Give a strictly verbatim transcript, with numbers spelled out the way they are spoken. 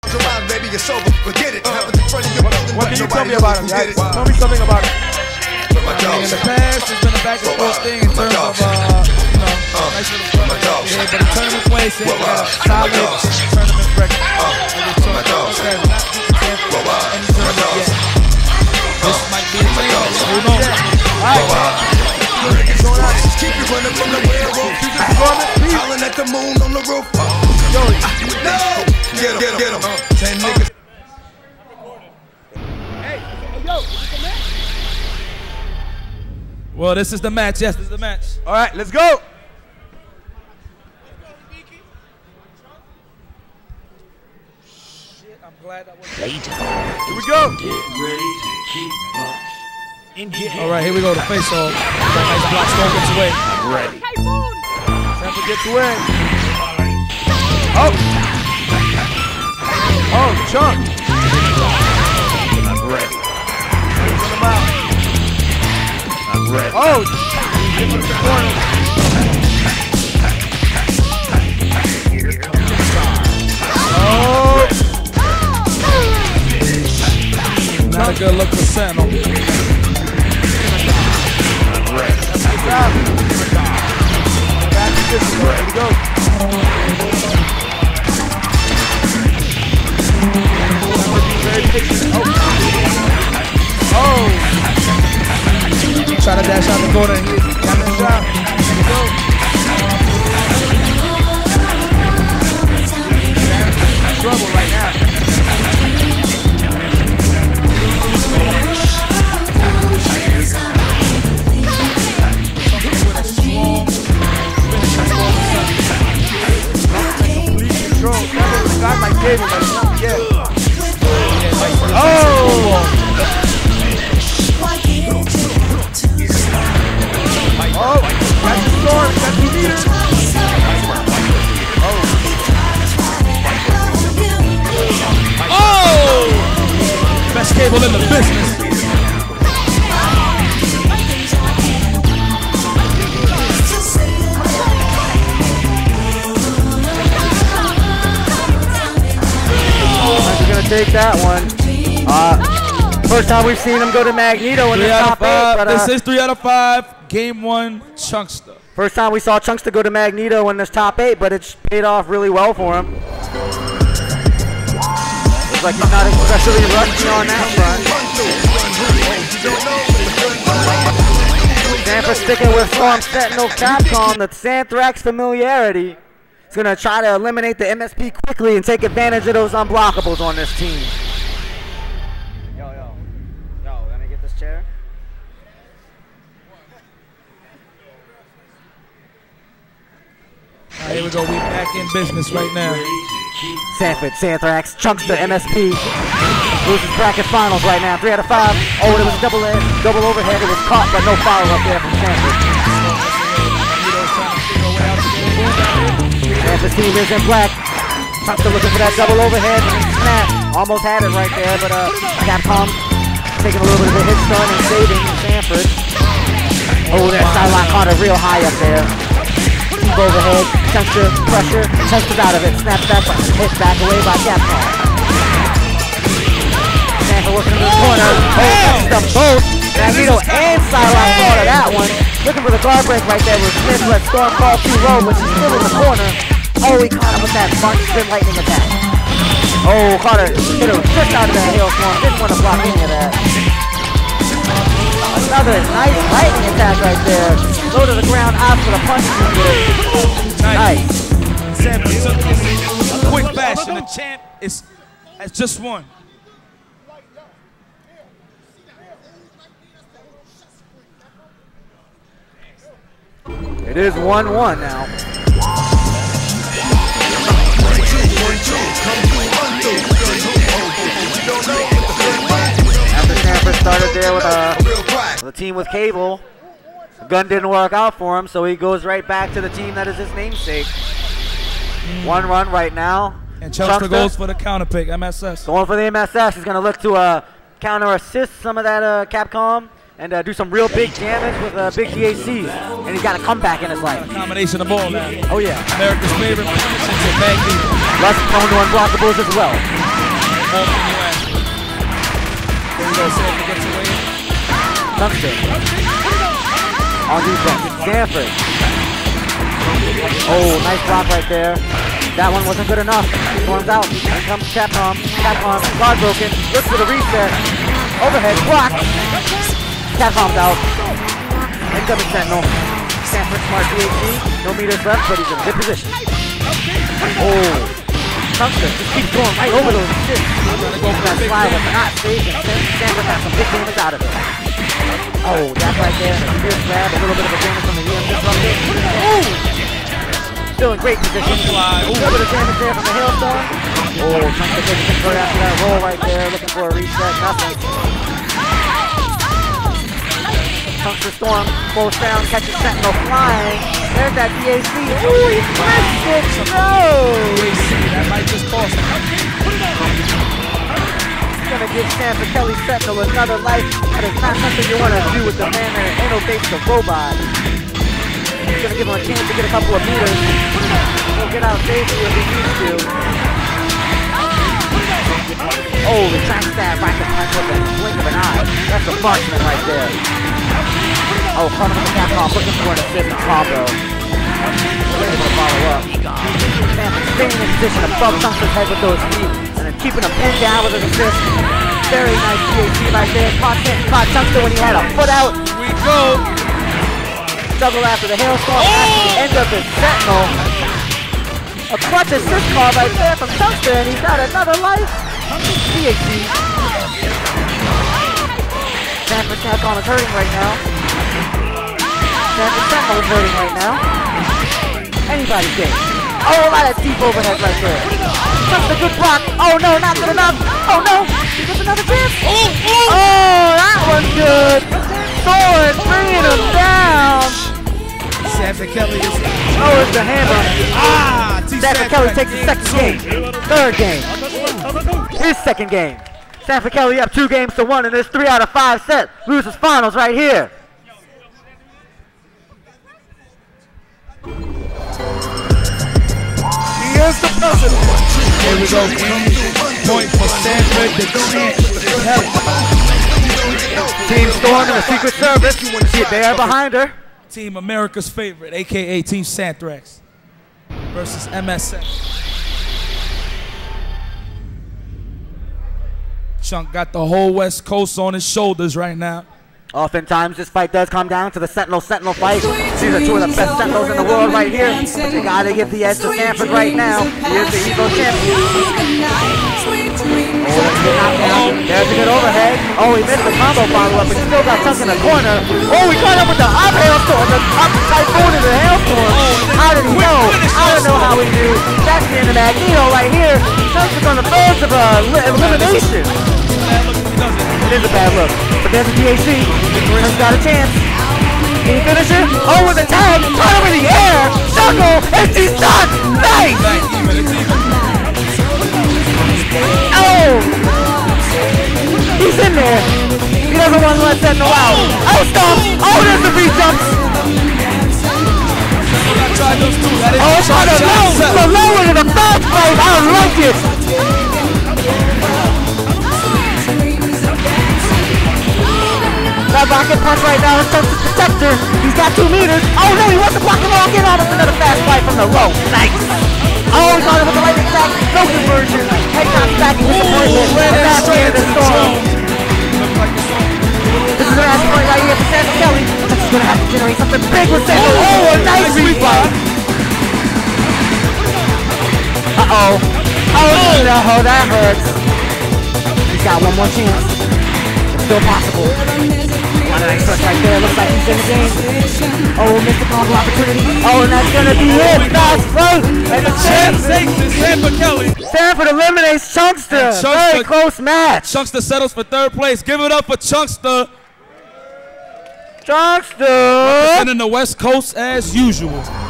around, baby, it's over. Forget it. Have it in front of your building. What can you tell me about him, guys? Tell me something about him. I mean, in the past, it's been a back and forth thing in terms of, uh, you know, nice little fun right here. But in tournament play, he got a solid tournament record. Okay, we're not beating Sanford in any tournament yet. This might be the thing. Who knows? All right. Keep you running from the railroad. Howling at the moon on the roof. Yo, no! Get him, get him. Ten niggas. Hey, yo, this is the match? Well, this is the match. Yes, this is the match. All right, let's go. Shit, I'm glad that was. Later. Here we go. Get ready to keep up. All right, here we go. The face off. That nice block. Stone gets away. I'm ready. Sanford gets away. Oh. Oh, Chunk. I'm ready. Put him out. I'm ready. Oh, he's in the corner. Oh. Not a good look for Sentinel. I'm ready. Back to this one. Here we go. Very patient. Oh. Oh. Try to dash out the corner and he got that shot. Here we go. Trouble right now. Got my cable, but it's not yet. Oh! Oh! Got the storm, got the meters. Oh! Oh! Best cable in the business. Take that one. Uh, first time we've seen him go to Magneto in the top eight. But, uh, this is three out of five. Game one, Chunkster. First time we saw Chunkster go to Magneto in this top eight, but it's paid off really well for him. Looks like he's not especially rusty on that front. Sanford sticking with Storm Sentinel Capcom, the Santhrax familiarity. He's going to try to eliminate the M S P quickly and take advantage of those unblockables on this team. Yo, yo. Yo, let me get this chair. All right, here we go. We back in business right now. Sanford, Santhrax, Chunkster, M S P. Loses bracket finals right now. Three out of five. Oh, it was a double, double overhead. It was caught, but no follow-up there from Sanford. Sanford's team is in black. Chunkster looking for that double overhead. Snap. Almost had it right there, but uh, Capcom taking a little bit of a hit start and saving Sanford. Oh, that sideline caught it real high up there. Deep overhead. Chunkster pressure. Chunkster's out of it. Snaps back, but hit back away by Capcom. Sanford working in the corner. Oh, catches them both. Magneto and sideline caught of that one. Looking for the guard break right there with Smith. Let Storm fall too low, but she's still in the corner. Oh, he caught him with that bunch spin lightning attack. Oh, caught her. Hit her just out of that hailstorm. Didn't want to block any of that. Another nice lightning attack right there. Low to the ground, out for the punch. Nice. Sanford took this in a quick fashion. The champ is has just won. It is one one now. After Sanford started there with a, with a team with Cable, the gun didn't work out for him, so he goes right back to the team that is his namesake. Mm. One run right now. And Chunkster goes for the counter pick, M S S. Going for the M S S. He's going to look to uh, counter assist some of that uh, Capcom. And uh, do some real big damage with uh, big D A Cs. And he's got a comeback in his life. A combination of all now. Oh, yeah. America's favorite position to Magneto. Less prone to unblockables as well. More than you ask. There you go, Sanford gets away. Tungsten. On defense, Sanford. Oh, nice block right there. That one wasn't good enough. Storms out. Here comes Capcom. Capcom, guard broken. Looks for the reset. Overhead, block. Capcom's out. Incoming Sentinel. Sanford smart D H C. No meters left, but he's in good position. Oh. Tungsten just keeps going right over those shit. Trying to go for that slide, but not staging. Sanford has some big damage out of it. Oh, that's right there. A fierce grab, a little bit of a damage from the E M disruptor. Ooh! Still in great position. A little bit of damage there from the hailstorm. Oh, Tungsten taking control after that roll right there, looking for a reset. Nothing. Tungsten Storm, close down, catches Sentinel flying. There's that D A C. Ooh, he missed it! No! That might just cost him. Gonna give Sanford Kelly Sentinel another life. That is not something you want to do with the man that innovates the robot. He's gonna give him a chance to get a couple of meters. He'll get out safely if he needs to. Oh, the track stab racket punch with a blink of an eye. That's a marksman right there. Oh, caught him with the Capcom, looking for an assist combo. Able to follow up. Sanford staying in position above Tungsten's head with those feet. Keeping him pinned down with an assist. Very nice D H C right there. Caught, caught Tungsten when he had a foot out. Here we go. Juggle after the hailstorm. Oh! After the end of his Sentinel. A clutch assist call right there from Tungsten. He's got another life. D H C. Sanford Capcom is hurting right now. Sanford Sentinel is hurting right now. Anybody's game. Oh, a lot of deep overhead right there. Just a good block. Oh no, not good enough. Oh no, he gets another chance. Oh, oh. Oh, that one's good. Sword bringing him down. Sanford Kelly is. Oh, it's the hammer. Ah, Sanford Kelly takes his second game. Third game. His second game. Sanford Kelly up two games to one in this three out of five set. Loses finals right here. Here's the president. Here we go. Point for Sanford, the champ. Team Storm and the Secret Service. They are behind her. Team America's favorite, A K A Team Santhrax versus M S N. Chunk got the whole West Coast on his shoulders right now. Oftentimes, this fight does come down to the Sentinel-Sentinel fight. These are two of the best Sentinels in the world right here. But you gotta give the edge to Sanford right now. He is the Evo champion. Oh, there's a good overhead. Oh, he missed the combo follow-up, but he still got Chunk in the corner. Oh, he caught up with the up hailstorm, the up typhoon in the hailstorm. How did he know? I don't know how he knew. That's the end of Magneto right here. Chunk is on the verge of uh, elimination. It is a bad look, but there's a D H C. He's got a chance. Can he finish it? Oh, with the tag, caught him in the air. Knuckle, and he's done. Nice. Oh, he's in there. He doesn't want to let Sentinel out. Oh, stop. Oh, there's the reach jumps. Oh, it's on the low. The lower to the fast fight. I like it. That rocket punch right now is Tungsten's protector. He's got two meters. Oh no, he wants to block him all. Get almost another fast fight from the low. Nice. Oh, he's on it with the lightning attack. No conversion. Head knocks back in disappointment. And that's the end of the storm. This is an ass point right here for Sanford Kelly. This is going to have to generate something big with Sanford. Oh, a nice replay. Uh-oh. Oh, no, that hurts. He's got one more chance. It's still possible. One nice touch right there. Looks like he's in the game. Oh, missed the combo opportunity. Oh, and that's going to be it. Fast float. And the Champ takes it, Sanford Kelly. Sanford eliminates Chunkster. Chunkster. Very close match. Chunkster settles for third place. Give it up for Chunkster. Chunkster. Representing the West Coast as usual.